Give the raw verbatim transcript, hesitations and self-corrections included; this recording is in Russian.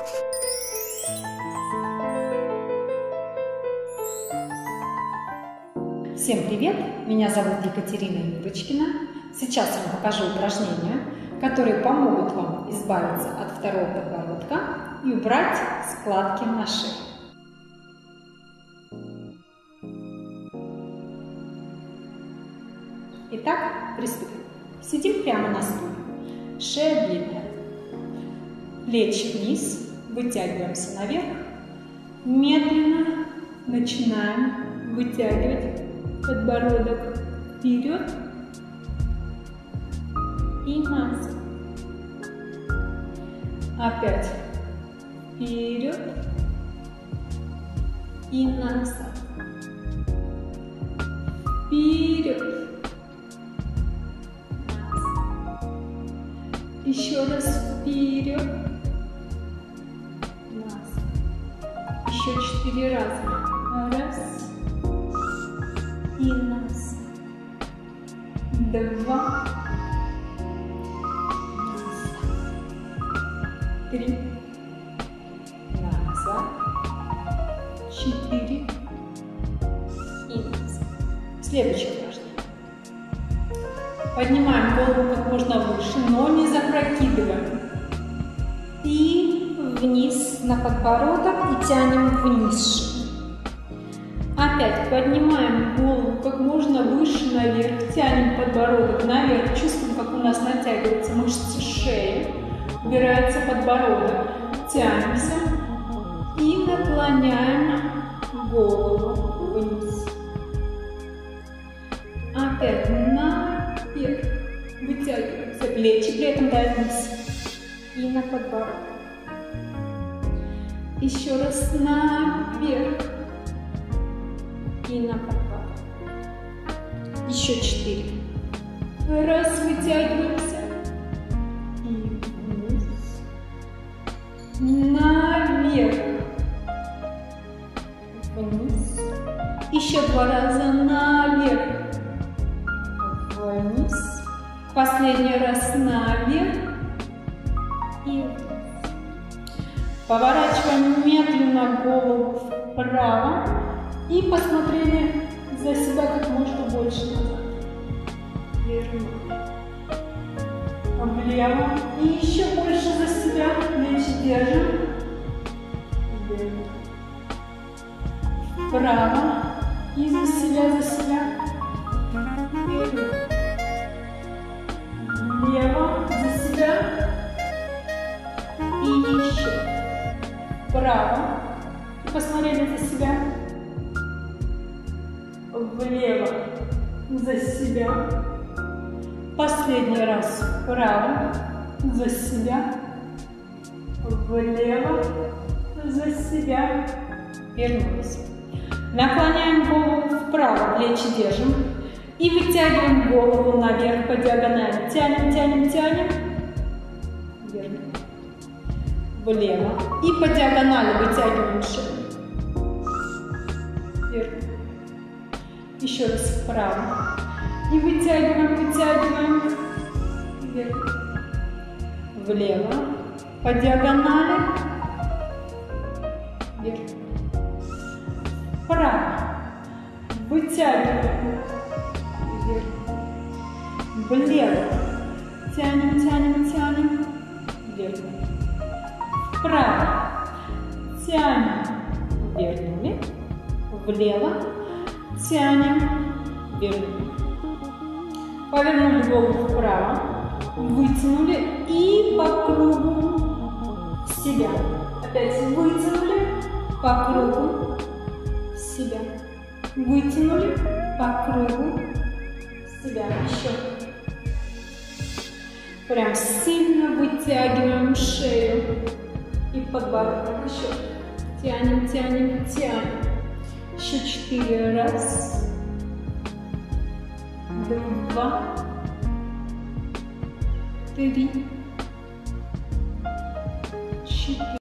Всем привет! Меня зовут Екатерина Юрочкина. Сейчас я вам покажу упражнения, которые помогут вам избавиться от второго подбородка и убрать складки на шее. Итак, приступим. Сидим прямо на стуле. Шея длинная. Плечи вниз. Вытягиваемся наверх. Медленно начинаем вытягивать подбородок вперед и назад. Опять вперед и назад. Вперед. Еще раз вперед. Назад. Еще четыре раза. Раз. И назад. Два. Назад. Три. Назад. Четыре. И назад. Следующее упражнение. Поднимаем голову как можно выше, но не запрокидываем. И вниз на подбородок и тянем вниз. Опять поднимаем голову как можно выше наверх, тянем подбородок наверх, чувствуем, как у нас натягиваются мышцы шеи, убирается подбородок, тянемся и наклоняем голову вниз. Опять наверх, вытягиваемся, плечи при этом давим вниз и на подбородок. Еще раз наверх. И на подбородок. Еще четыре. Раз, вытягиваемся. И вниз. Наверх. Вниз. Еще два раза наверх. Вниз. Последний раз наверх. И вниз. Поворачиваем медленно голову вправо. И посмотрели за себя как можно больше назад. Вернули. Влево. И еще больше за себя. Плечи держим. Вернули. Вправо. И за себя, за себя. Вернули. Влево. За себя. И еще. Вправо. И посмотрели за себя. Влево за себя. Последний раз вправо за себя. Влево за себя. Вернулись. Наклоняем голову вправо, плечи держим. И вытягиваем голову наверх по диагонали. Тянем, тянем, тянем. Вернулись. Влево. И по диагонали вытягиваем шею. Вернулись. Еще раз вправо. И вытягиваем, вытягиваем. Вверх. Влево. По диагонали. Вверх. Вправо. Вытягиваем. Вверх. Влево. Тянем, тянем, тянем. Вверх. Вправо. Тянем. Вернули. Влево. Тянем, вернули. Повернули голову вправо, вытянули и по кругу себя. Опять вытянули по кругу себя. Вытянули по кругу себя. Еще. Прям сильно вытягиваем шею и подбородок. Еще. Тянем, тянем, тянем. Еще четыре. Раз. Два. Три. Четыре.